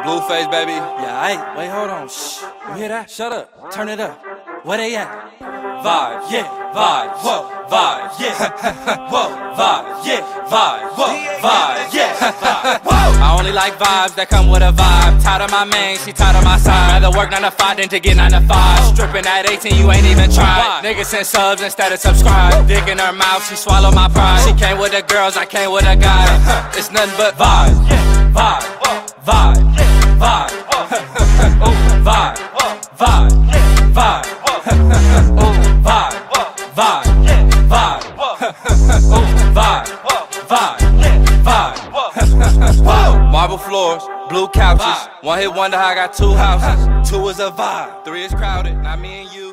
Blueface, baby. Yeah, hey, wait, hold on. Shh. You hear that? Shut up. Turn it up. Where they at? Vibe, yeah, vibe, whoa, vibe, yeah, whoa, vibe, yeah, vibe, whoa, vibe, yeah, whoa. I only like vibes that come with a vibe. Tired of my main, she tired of my side. Rather work 9 to 5 than to get 9 to 5. Stripping at 18, you ain't even tried. Niggas send subs instead of subscribe. Dick in her mouth, she swallow my pride. She came with the girls, I came with a guy. It's nothing but vibe, vibe, vibe, vibe, vibe, vibe, vibe. Ooh, vibe, vibe, vibe, vibe, vibe, vibe. Marble floors, blue couches. One hit wonder, I got 2 houses. 2 is a vibe, 3 is crowded. Not me and you.